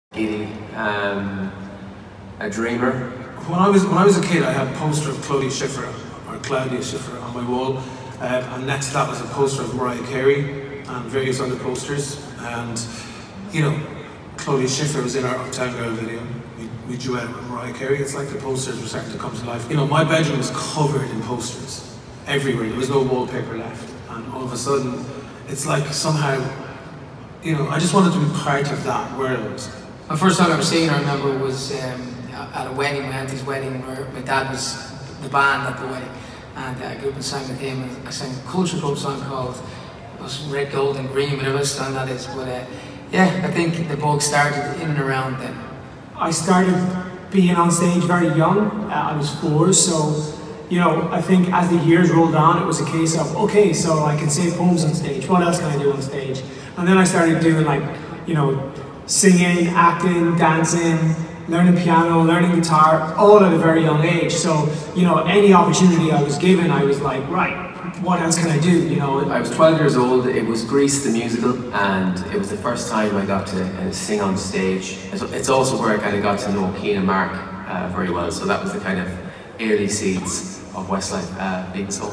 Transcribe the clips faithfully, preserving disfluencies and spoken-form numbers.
Giddy, um, a dreamer. When I was when I was a kid, I had a poster of Claudia Schiffer or Claudia Schiffer on my wall, uh, and next to that was a poster of Mariah Carey and various other posters. And you know, Claudia Schiffer was in our Uptown Girl video. We, we duetted with Mariah Carey. It's like the posters were starting to come to life. You know, my bedroom was covered in posters everywhere. There was no wallpaper left, and all of a sudden, it's like somehow, you know, I just wanted to be part of that world. My first time ever seeing her, I remember, was um, at a wedding, my auntie's wedding, where my dad was the band at the wedding, and uh, I grew up and sang with him. And I sang a culture club song called it was Red, Gold and Green, whatever song that is. But uh, yeah, I think the bug started in and around then. I started being on stage very young. Uh, I was four, so you know, I think as the years rolled on, it was a case of, okay, so I can say poems on stage. What else can I do on stage? And then I started doing, like, you know, singing, acting, dancing, learning piano, learning guitar, all at a very young age. So, you know, any opportunity I was given, I was like, right, what else can I do, you know? I was twelve years old, it was Grease the musical, and it was the first time I got to uh, sing on stage. It's also where I kind of got to know Keen and Mark uh, very well, so that was the kind of early seeds of Westlife uh, being sold.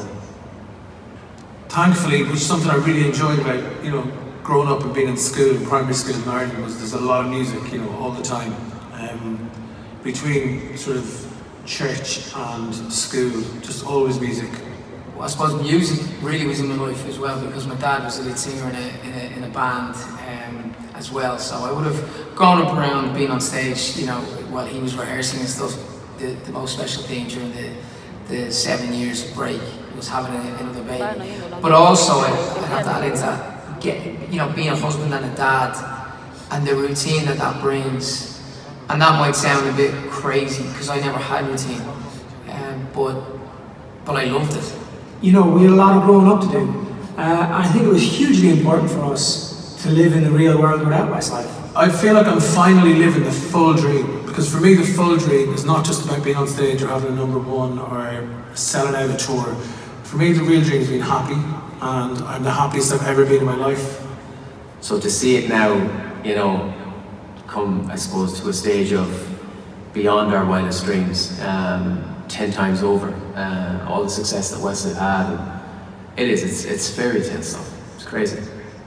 Thankfully, which is something I really enjoyed about, you know, growing up and being in school, in primary school in Ireland, was there's a lot of music, you know, all the time. Um, between sort of church and school, just always music. Well, I suppose music really was in my life as well, because my dad was a lead singer in a, in a, in a band um, as well, so I would have grown up around being on stage, you know, while he was rehearsing and stuff. The, the most special thing during the, the seven years of break was having a, another baby. But also, I, I have to add into that, get, you know, being a husband and a dad, and the routine that that brings. And that might sound a bit crazy, because I never had routine, um, but, but I loved it. You know, we had a lot of growing up to do. Uh, I think it was hugely important for us to live in the real world without Westlife. I feel like I'm finally living the full dream, because for me the full dream is not just about being on stage or having a number one or selling out a tour. For me the real dream is being happy, and I'm the happiest I've ever been in my life. So to see it now, you know, come, I suppose, to a stage of beyond our wildest dreams, um, ten times over, uh, all the success that Westlife had, and it is, it's, it's fairy tale stuff, it's crazy.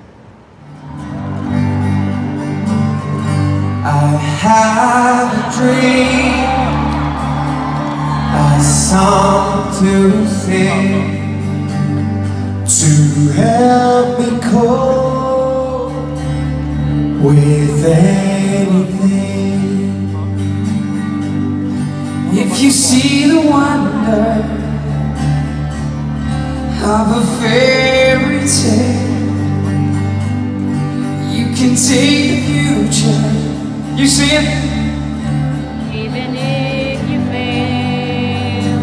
I have a dream, a song to sing, to help me cope with anything. If you see the wonder of a fairy tale, you can take the future. You see it? Even if you fail,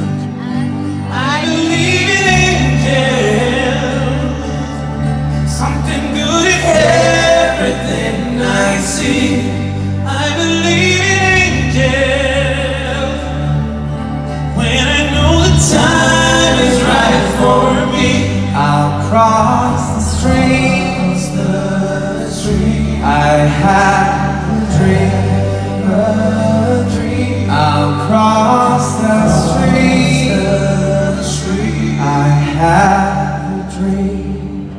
I believe in angels, something good in everything I see. I believe in angels, when I know the time is right for me. I'll cross the streams, the stream. I have dream, a dream. I'll cross the street, the street. I have a dream.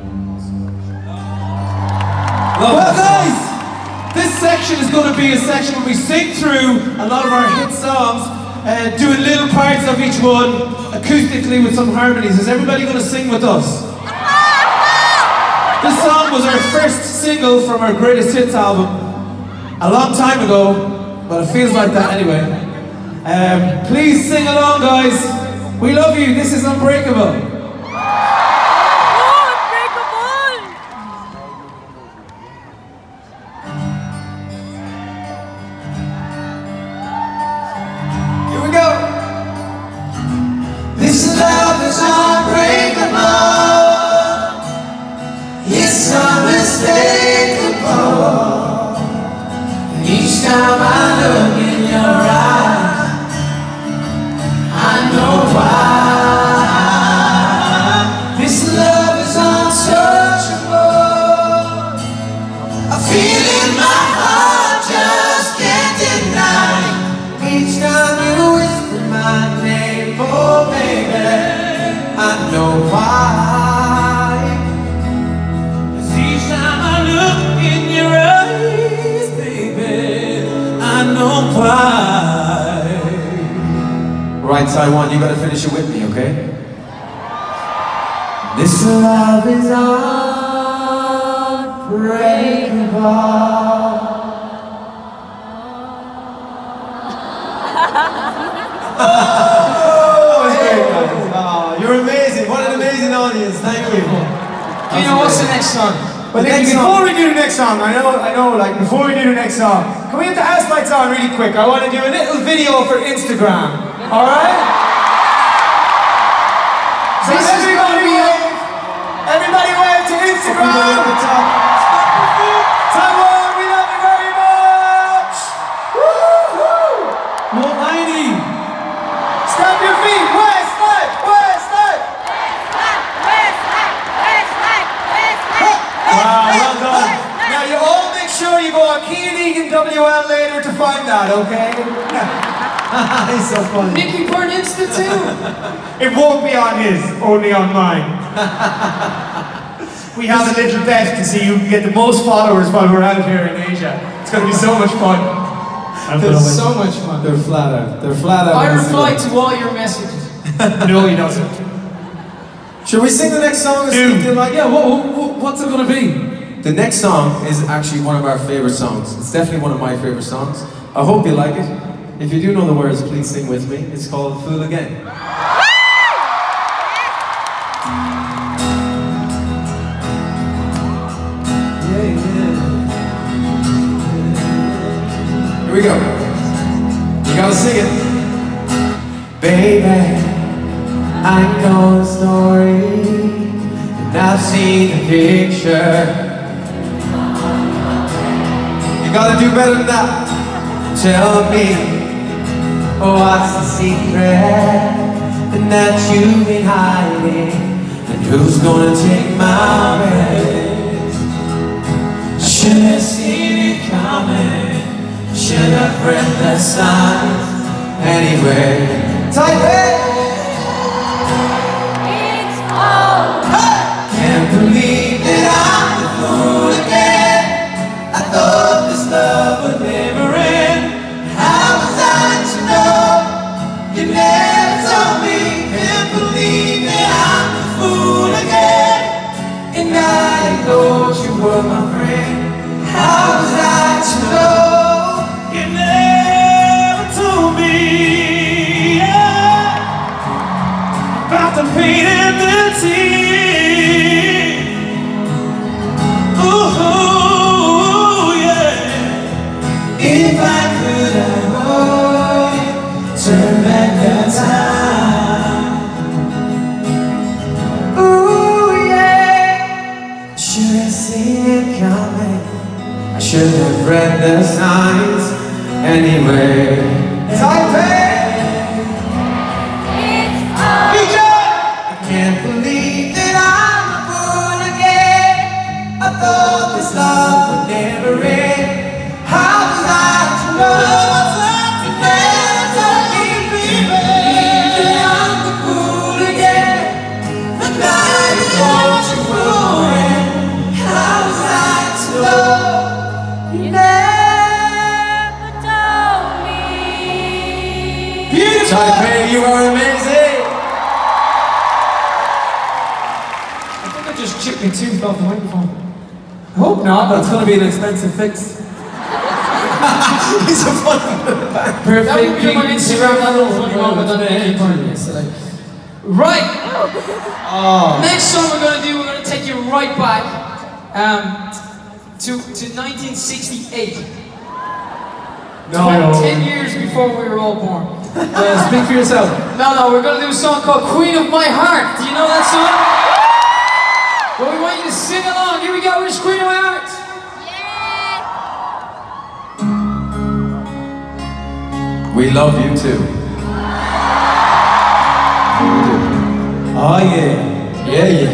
Well guys, this section is going to be a section where we sing through a lot of our hit songs, uh, doing little parts of each one, acoustically with some harmonies. Is everybody going to sing with us? This song was our first single from our greatest hits album a long time ago, but it feels like that anyway. Um, please sing along, guys. We love you. This is Unbreakable. Here we go. This love is unbreakable. It's unmistakable. Each time I look in your eyes, I know why. This love is untouchable. I feel in my heart. right. Right, Taiwan, you gotta finish it with me, okay? This love is unbreakable. Oh, great, guys. Oh, you're amazing. What an amazing audience. Thank you. Do you know what's the next song? But then before we do the next song, I know, I know, like before we do the next song, can we get the house lights on really quick? I want to do a little video for Instagram. All right? So everybody wave, everybody wave to Instagram. Taiwan, we love you very much. Woo-hoo! one ninety. Stamp your feet. Westlife, Westlife. Wow, well done. Now you all make sure you go on Keen Egan W L later to find that, okay? He's so funny. Nicky Burn Insta too. It won't be on his, only on mine. We have a little bet to see who can get the most followers while we're out here in Asia. It's going to be so much fun. They're so much fun. They're flat out. They're flat out. I reply to all your messages. No, he doesn't. Should we sing the next song? Do. Like, yeah, what, what, what's it gonna be? The next song is actually one of our favorite songs. It's definitely one of my favorite songs. I hope you like it. If you do know the words, please sing with me. It's called Fool Again. Yeah, yeah. Here we go. You gotta sing it. Baby, I know the story, and I've seen the picture. You gotta do better than that. Tell me, what's the secret and that you've been hiding, and who's gonna take my place? Should have seen it coming, should have read the signs. Anyway, Taipei! Can't believe that I'm the fool again. I thought this love would never end. How was I to know? You never told me. Can't believe that I'm the fool again. And I thought you were my friend. How was I to know? You never told me, yeah, about the pain and the tears. If I could avoid, turn back the time. Ooh yeah, should have seen it coming. I should have read the signs. Anyway, Taipei. I can't believe that I'm a fool again. I thought this love would never end. How was I to know? You never told me, baby, that I'm the fool again. And I thought you were. How was I to know? You never told me. Beautiful! Taipei, you are amazing! I think I just chipped my tooth off the microphone. I hope not. That's gonna be an expensive fix. He's a funny Perfect. That would be on my Instagram, that little funny moment on the Nicky Burn yesterday. Right! Oh. Next song we're going to do, we're going to take you right back um, to, to nineteen sixty-eight. No. Ten years before we were all born. Uh, speak for yourself. No, no, we're going to do a song called Queen of My Heart. Do you know that song? Well, we want you to sing along. Here we go, here's Queen of My Heart. We love you too. Oh yeah. Yeah, yeah.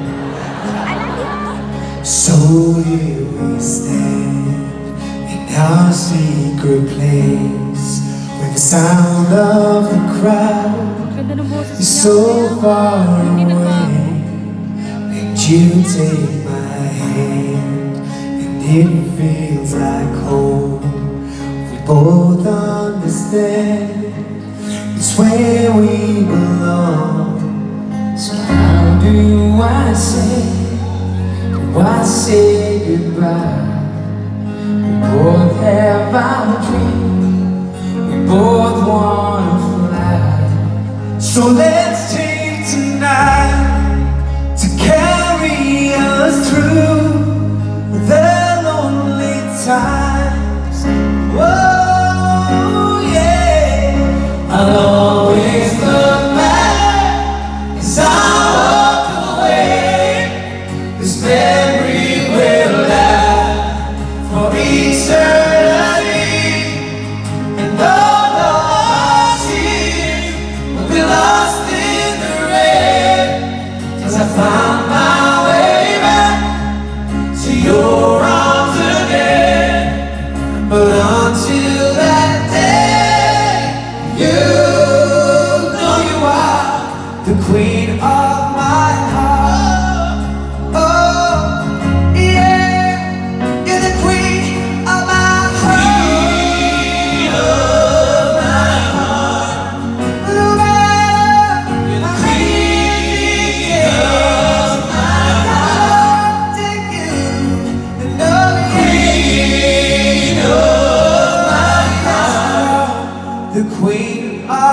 So here we stand in our secret place, where the sound of the crowd is so far away. And you take my hand, and it feels like home. We both understand understand it's where we belong. So how do I say, do I say goodbye? We both have our dreams, we both wanna fly. So let's take tonight to carry us through the lonely times. Whoa, yeah. I'll always look back as I walk away. This memory will last for eternity, and all our tears will be lost in the rain as I found my way back to your arms again. But until that day, you know you are the queen of my heart. Oh, yeah, you're the queen of my heart. Queen of my heart. No matter, you're the queen of my heart. Take you and know queen of my heart. The queen of my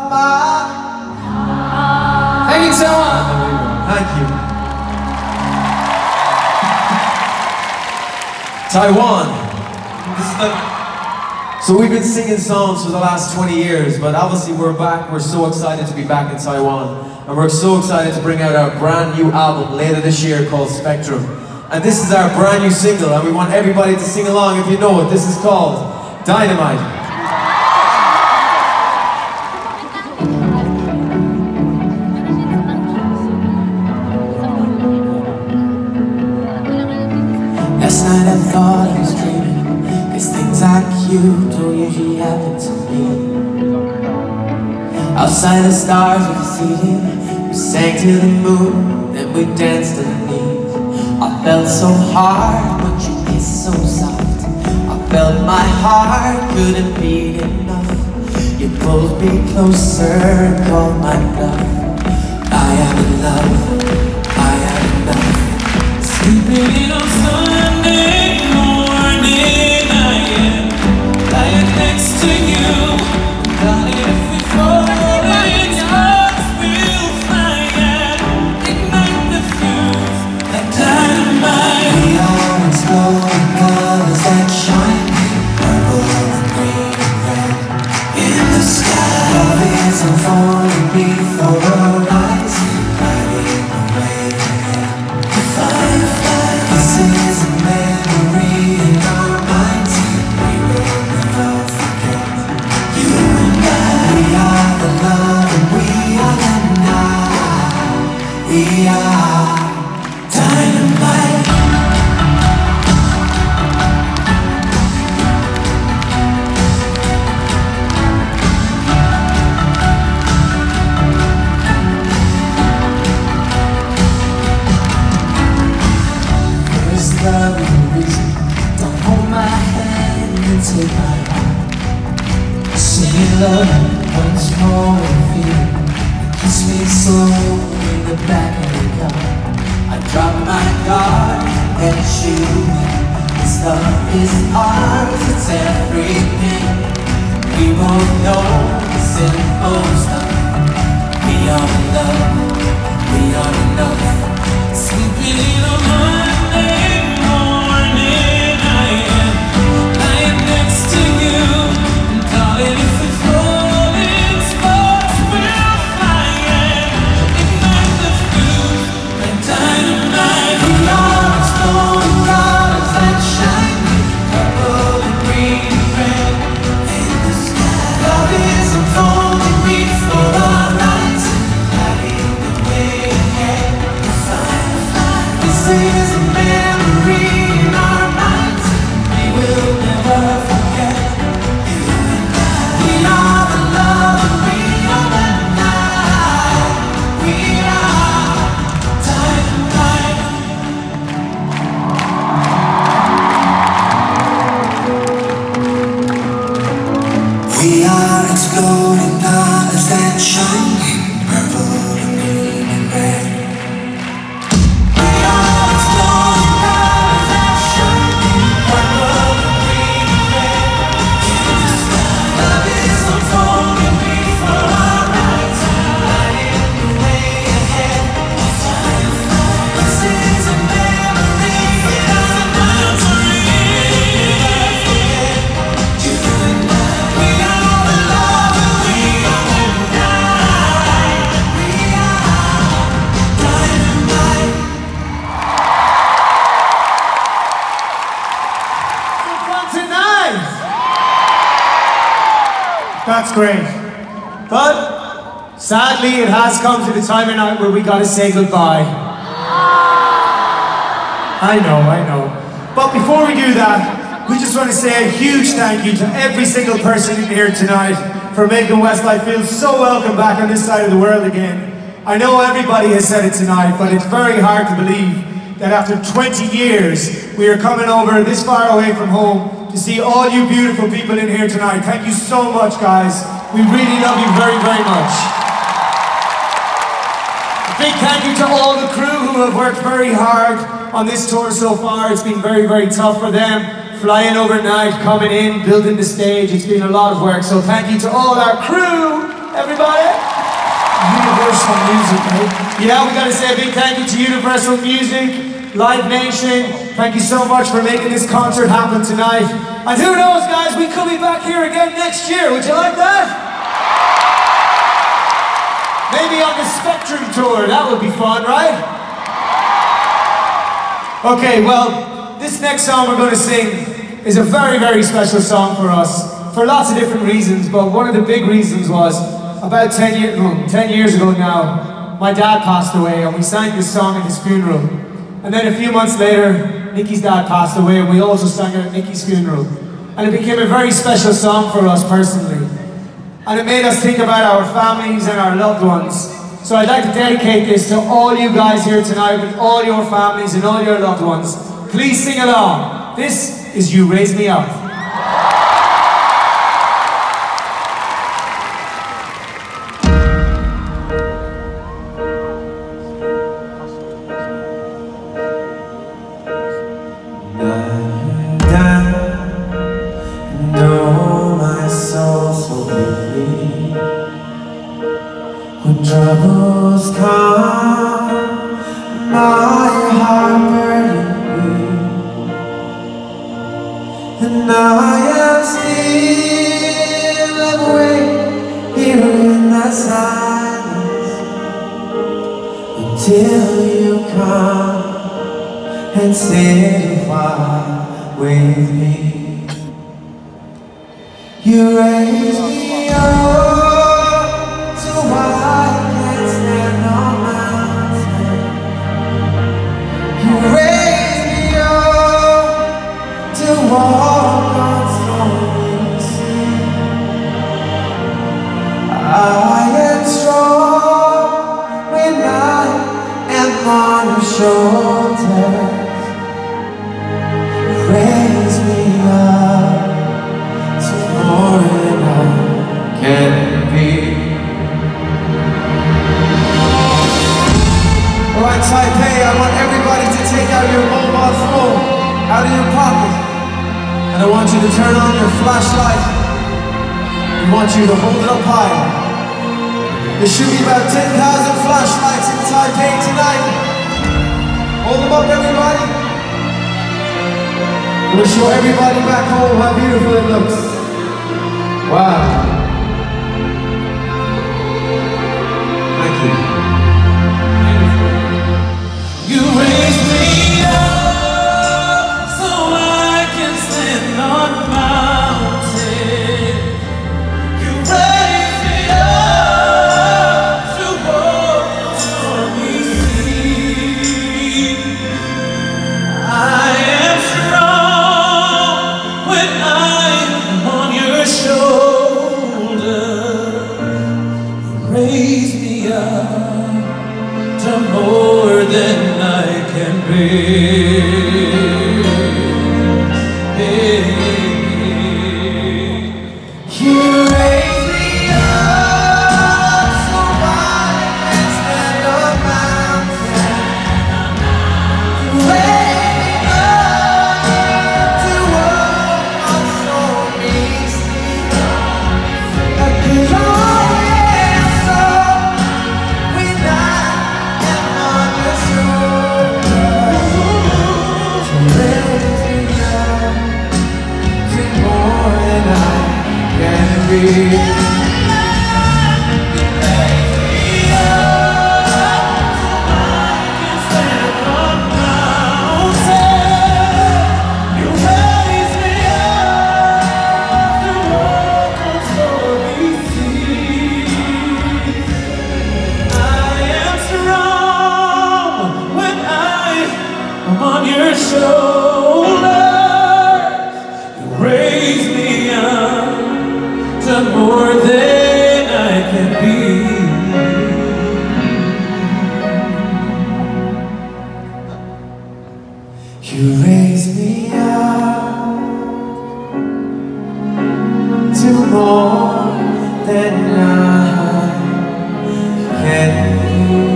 Thank you so much. Thank you. Taiwan. This is the... So we've been singing songs for the last twenty years, but obviously we're back. We're so excited to be back in Taiwan. And we're so excited to bring out our brand new album later this year called Spectrum. And this is our brand new single, and we want everybody to sing along if you know it. This is called Dynamite. Last night I thought I was dreaming, 'cause things like you don't usually happen to me. Outside the stars we could see him. We sang to the moon, then we danced underneath. I felt so hard, but you kissed so soft. I felt my heart couldn't beat enough. You pulled me closer and called my bluff. I am in love, I am in love. Sleeping in on Sunday morning, I am lying next to you. Darling, if we fall in love, we'll fly and ignite the fuse like dynamite. We are exploring colors that shine, purple and green and red in the sky. Love is unfolding before our eyes, lighting the way ahead. The firefly, this is a memory in our minds. We will never forget. You and I, we are the love and we are the night. We are dynamite. First love is the reason. Don't hold my hand and take my heart. Singing love once more and feel. Kiss me slow in the back of the car. I drop my guard and shoot. This love is ours, it's everything. We both know the simple stuff. We are in love, we are enough. Sleeping in a Monday morning, I am lying next to you. And darling, if we fall in spots, we'll fly and ignite the fuse like dynamite. We are exploring colors that shine, purple and green. That's great. But sadly, it has come to the time of night where we gotta say goodbye. I know, I know. But before we do that, we just want to say a huge thank you to every single person in here tonight for making Westlife feel so welcome back on this side of the world again. I know everybody has said it tonight, but it's very hard to believe that after twenty years, we are coming over this far away from home to see all you beautiful people in here tonight. Thank you so much, guys. We really love you very, very much. A big thank you to all the crew who have worked very hard on this tour so far. It's been very, very tough for them. Flying overnight, coming in, building the stage. It's been a lot of work. So thank you to all our crew, everybody. Universal Music, right? Yeah, we gotta say a big thank you to Universal Music, Live Nation. Thank you so much for making this concert happen tonight. And who knows, guys, we could be back here again next year. Would you like that? Maybe on the Spectrum tour. That would be fun, right? Okay, well, this next song we're going to sing is a very, very special song for us for lots of different reasons, but one of the big reasons was about ten, year, no, ten years ago now, my dad passed away and we sang this song at his funeral. And then a few months later, Nicky's dad passed away and we also sang it at Nicky's funeral. And it became a very special song for us personally. And it made us think about our families and our loved ones. So I'd like to dedicate this to all you guys here tonight with all your families and all your loved ones. Please sing along. This is You Raise Me Up. Troubles come, my heart burning me, and I am still and wait here in the silence until you come and sit a while with me. You raise me up. Walk on stormy sea. I am strong when I am on your shoulders. Raise me up to more than I can be. Alright, Taipei, I want everybody to take out your mobile phone out of your pocket. And I want you to turn on your flashlight. I want you to hold it up high. There should be about ten thousand flashlights in Taipei tonight. Hold them up, everybody. I'm going to show everybody back home how beautiful it looks. Wow. Thank you. You raised me up. On mountain, you raise me up to walk on stormy sea. I am strong when I'm on your shoulder. Raise me up to more than I can bear. You raise me up to walk on stormy I'm more than I can be. You raise me up to more than I can be.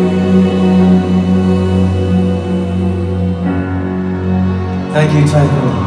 Thank you, TAIWAN.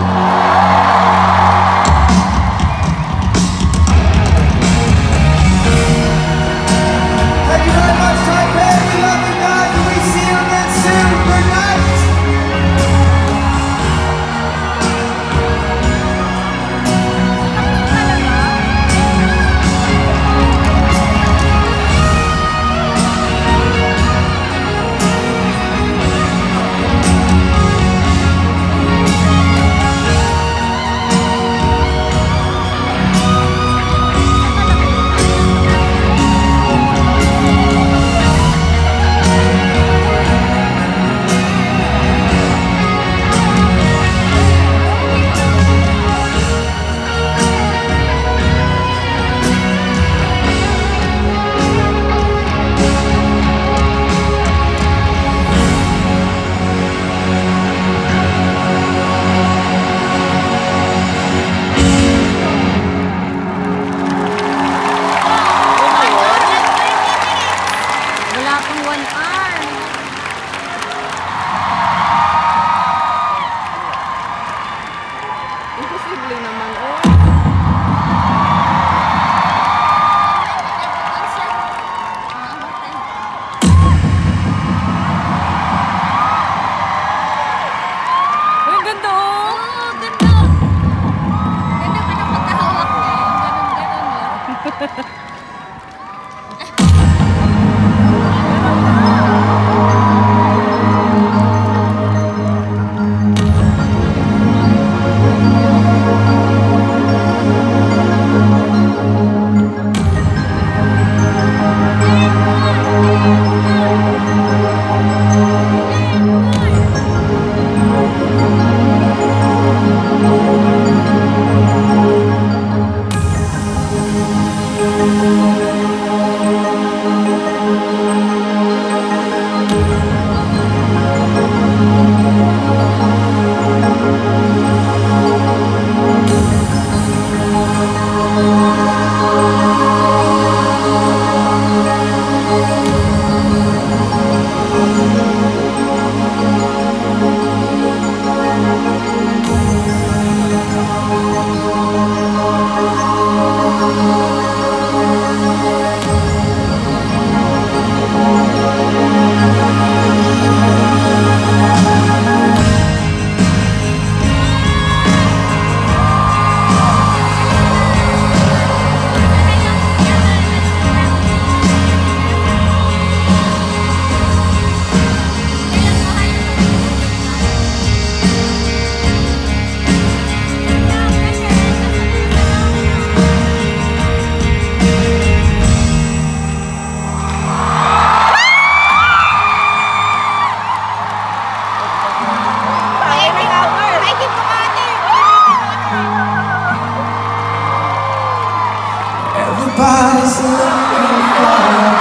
Everybody's looking for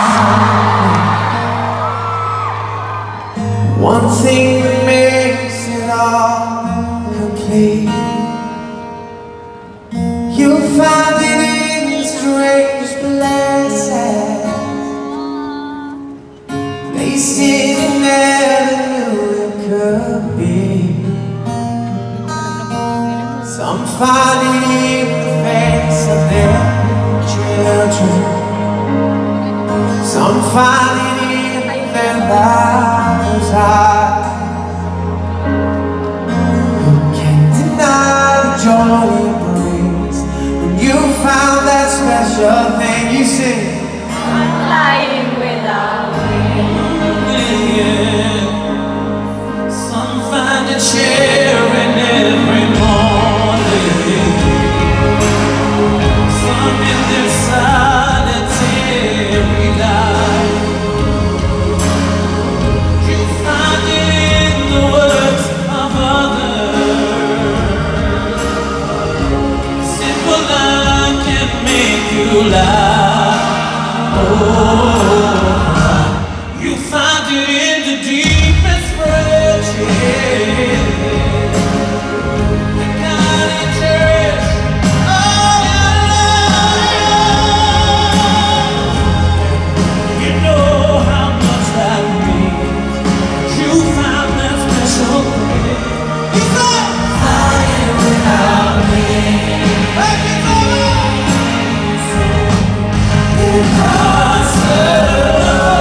something, one thing that makes it all complete. You'll find it in strange places, places you never knew it could be. Some find it in the face of their children, some find it in their lives' eyes. Who can deny the joy it brings when you found that special thing? You sing, I'm flying without wings. Some find a chair in every morning, some in their solitary life. You find it in the words of others. Simple love can make you love. Oh, you find it in the deepest friendship. The kind of church, all your love. You know how much that means. You found that special place. You said, flying without me. Like it's over. Impossible.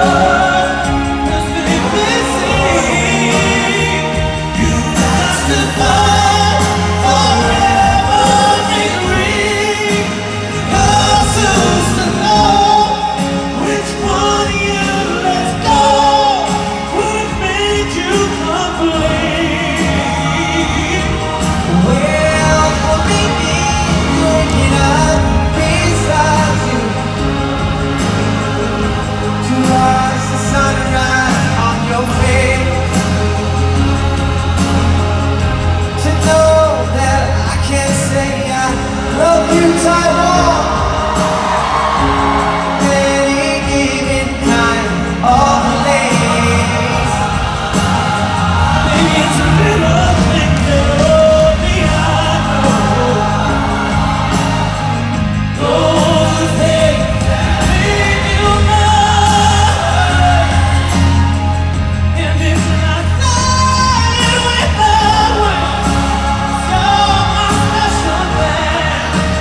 Love you, Taiwan. Any given time or place. Maybe it's a little thing that only I know. Those things that leave you blind. And it's not flying without way. So my special thing.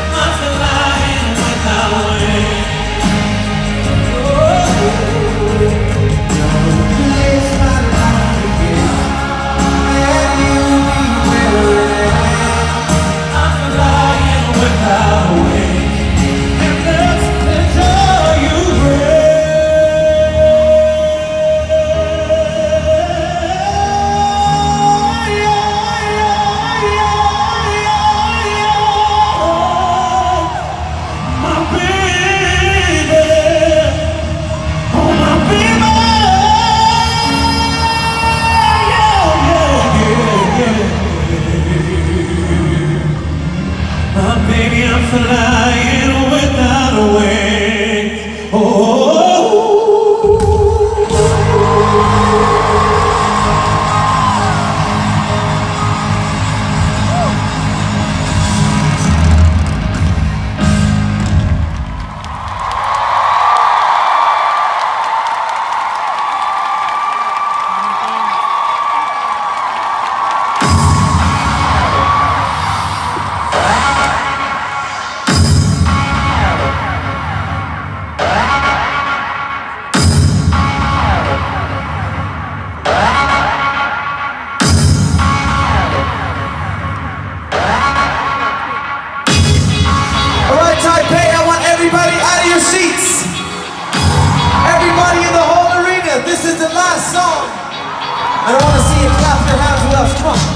Baby, I'm flying without a wing. Oh, this is the last song. I don't want to see you clap your hands with us. Come on.